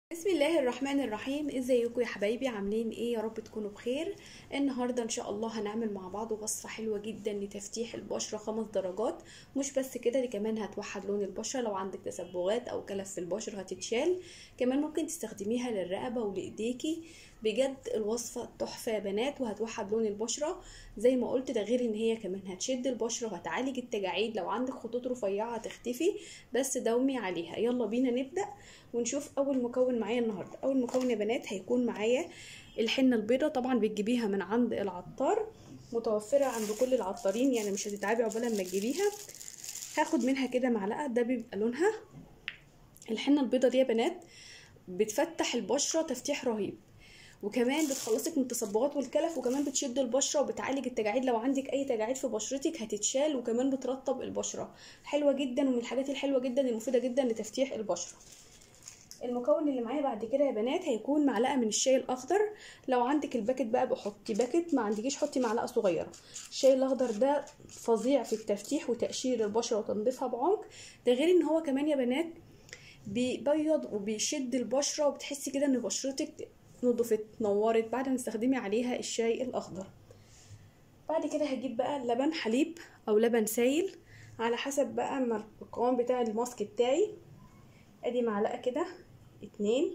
بسم الله الرحمن الرحيم. ازيكم يا حبايبي؟ عاملين ايه؟ يا رب تكونوا بخير. النهارده ان شاء الله هنعمل مع بعض وصفه حلوه جدا لتفتيح البشره 5 درجات. مش بس كده، دي كمان هتوحد لون البشره. لو عندك تسبغات او كلف في البشره هتتشال. كمان ممكن تستخدميها للرقبه ولايديكي. بجد الوصفه تحفه يا بنات، وهتوحد لون البشره زي ما قلت. ده غير ان هي كمان هتشد البشره وهتعالج التجاعيد. لو عندك خطوط رفيعه هتختفي، بس داومي عليها. يلا بينا نبدا ونشوف اول مكون معايا النهارده. اول مكون يا بنات هيكون معايا الحنه البيضاء. طبعا بتجيبيها من عند العطار، متوفره عند كل العطارين، يعني مش هتتعبي عقبال ما تجيبيها. هاخد منها كده معلقه، ده بيبقى لونها. الحنه البيضاء دي يا بنات بتفتح البشره تفتيح رهيب، وكمان بتخلصك من التصبغات والكلف، وكمان بتشد البشره وبتعالج التجاعيد. لو عندك اي تجاعيد في بشرتك هتتشال، وكمان بترطب البشره. حلوه جدا، ومن الحاجات الحلوه جدا المفيده جدا لتفتيح البشره. المكون اللي معايا بعد كده يا بنات هيكون معلقه من الشاي الاخضر. لو عندك الباكت بقى بحطي باكت، ما عندكيش حطي معلقه صغيره. الشاي الاخضر ده فظيع في التفتيح وتقشير البشره وتنظيفها بعمق. ده غير ان هو كمان يا بنات بيبيض وبيشد البشره، وبتحسي كده ان بشرتك نضفت نورت بعد ما تستخدمي عليها الشاي الاخضر. بعد كده هجيب بقى لبن حليب او لبن سايل على حسب بقى ما القوام بتاع الماسك بتاعي. ادي معلقه كده، 2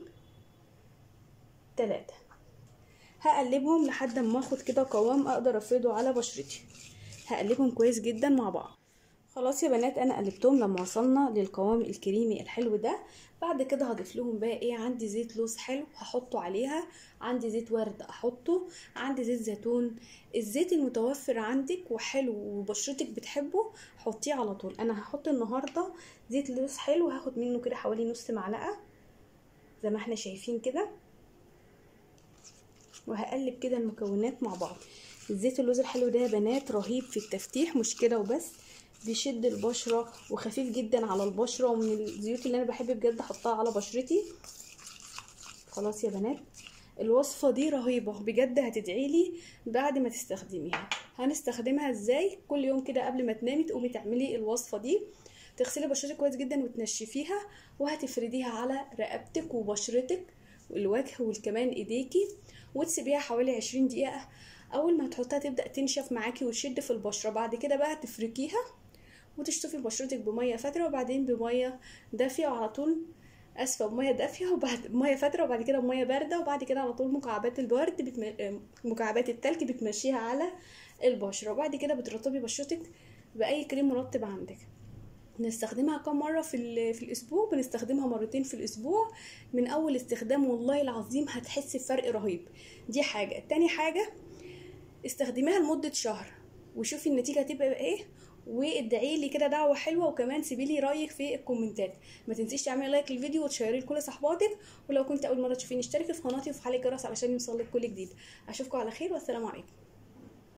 3. هقلبهم لحد ما اخد كده قوام اقدر افرده على بشرتي. هقلبهم كويس جدا مع بعض. خلاص يا بنات انا قلبتهم لما وصلنا للقوام الكريمي الحلو ده. بعد كده هضيف لهم بقى ايه؟ عندي زيت لوز حلو هحطه عليها، عندي زيت ورد احطه، عندي زيت زيتون. الزيت المتوفر عندك وحلو وبشرتك بتحبه حطيه على طول. انا هحط النهارده زيت لوز حلو، هاخد منه كده حوالي نص معلقه زي ما احنا شايفين كده، وهقلب كده المكونات مع بعض. الزيت اللوز الحلو ده يا بنات رهيب في التفتيح، مش كده وبس، بيشد البشره وخفيف جدا على البشره، ومن الزيوت اللي انا بحب بجد احطها على بشرتي. خلاص يا بنات الوصفه دي رهيبه بجد، هتدعيلي بعد ما تستخدميها. هنستخدمها ازاي؟ كل يوم كده قبل ما تنامي تقومي تعملي الوصفه دي، تغسلي بشرتك كويس جدا وتنشفيها، وهتفرديها على رقبتك وبشرتك والوجه وكمان ايديكي، وتسيبيها حوالي 20 دقيقه. اول ما تحطها تبدا تنشف معاكي وتشد في البشره. بعد كده بقى تفركيها وتشطفي بشرتك بميه فتره، وبعدين بميه دافيه، وعلى طول بميه دافيه، وبعد بميه فتره، وبعد كده بميه بارده، وبعد كده على طول مكعبات البرد مكعبات التلج بتمشيها على البشره. وبعد كده بترطبي بشرتك باي كريم مرطب عندك. بنستخدمها كم مره في الاسبوع؟ بنستخدمها مرتين في الاسبوع. من اول استخدام والله العظيم هتحسي بفرق رهيب. دي حاجه. تاني حاجه، استخدميها لمده شهر وشوفي النتيجه هتبقى ايه، وادعي لي كده دعوه حلوه، وكمان سيبي لي رايك في الكومنتات. ما تنسيش تعملي لايك للفيديو وتشيريه لكل صحباتك، ولو كنت اول مره تشوفيني اشتركي في قناتي وفعلي الجرس علشان يوصلك كل جديد. اشوفكم على خير والسلام عليكم.